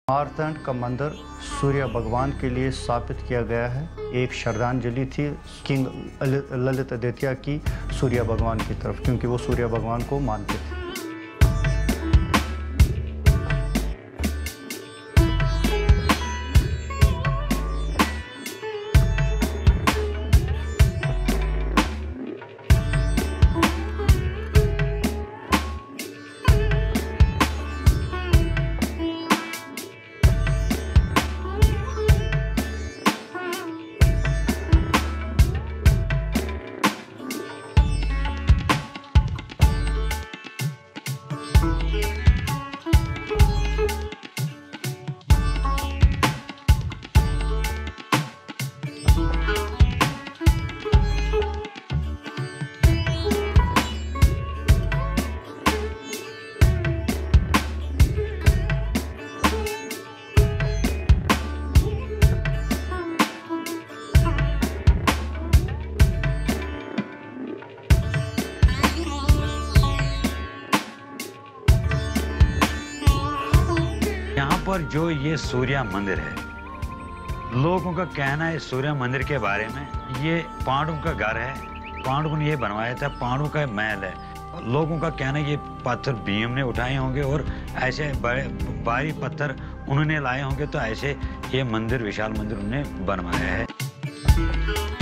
मार्तंड का मंदिर सूर्य भगवान के लिए स्थापित किया गया है। एक श्रद्धांजलि थी किंग ललित आदित्य की सूर्य भगवान की तरफ, क्योंकि वो सूर्य भगवान को मानते थे। यहाँ पर जो ये सूर्य मंदिर है, लोगों का कहना है सूर्य मंदिर के बारे में, ये पांडवों का घर है, पांडवों ने ये बनवाया था, पांडवों का महल है। लोगों का कहना है ये पत्थर भीम ने उठाए होंगे और ऐसे बड़े भारी पत्थर उन्होंने लाए होंगे, तो ऐसे ये मंदिर, विशाल मंदिर उन्होंने बनवाया है।